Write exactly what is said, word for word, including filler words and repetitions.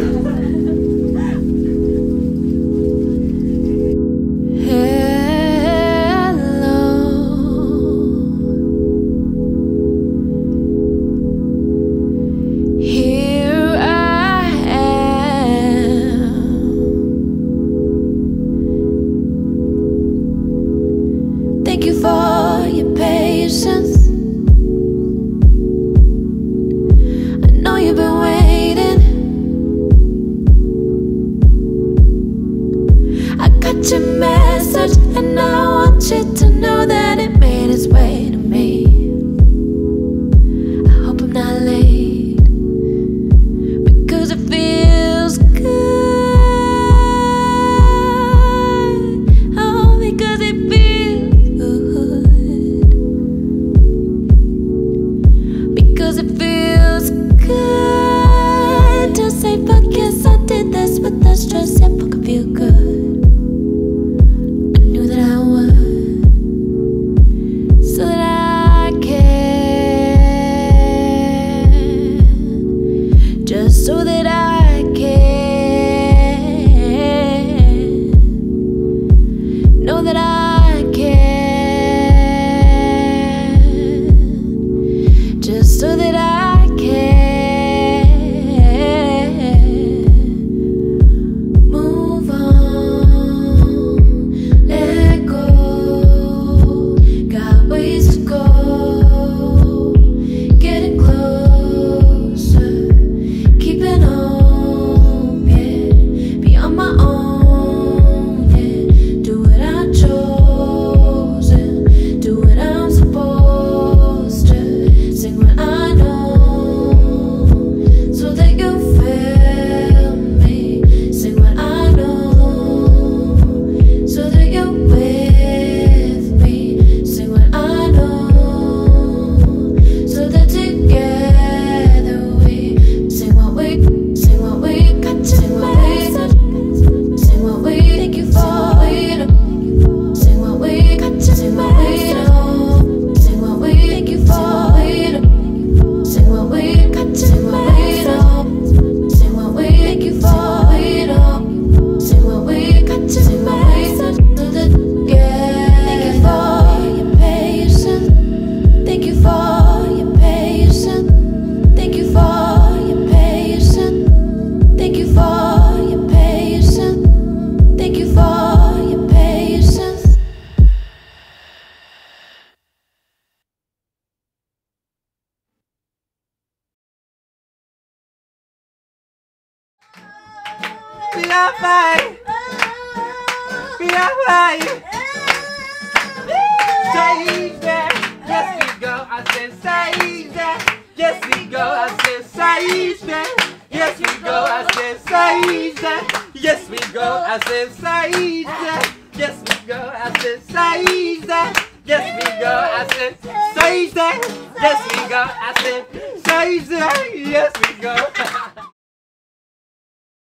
Your message, and I want you to know that it made its way to me. I hope I'm not late, because it feels good. Oh, because it feels good. Because it feels good to say fuck yes, I did this with the stress, yeah, fuck, I feel good. So that I can know that I can, just so that I can move on, let go, got ways to go, getting closer. Keeping on, yeah, be on my own, yeah. Do what I chose, and do what I'm supposed to. Sing what I know, so that you feel me. Sing what I know, so that you're with me. Sing what I know, so that together we sing what we, sing what we got to sing what we, sing what we thank you for, sing what we got to sing what we know, sing what we thank you for, sing what we got to sing what we know, sing what we thank you for, sing what we got to sing what we so that yeah. Thank you for your patience, thank you for your patience, thank you for your patience. Thank you for your patience. Thank you for your patience. We are fine. We are fine. Say that. Yes we go. I said say that. Yes we go. I said say that. Yes we go. I said say that. Yes we go. I said say that. Yes we go. I said say that. Yes we go. I said say that. Yes we go. I said say that. Yes we go.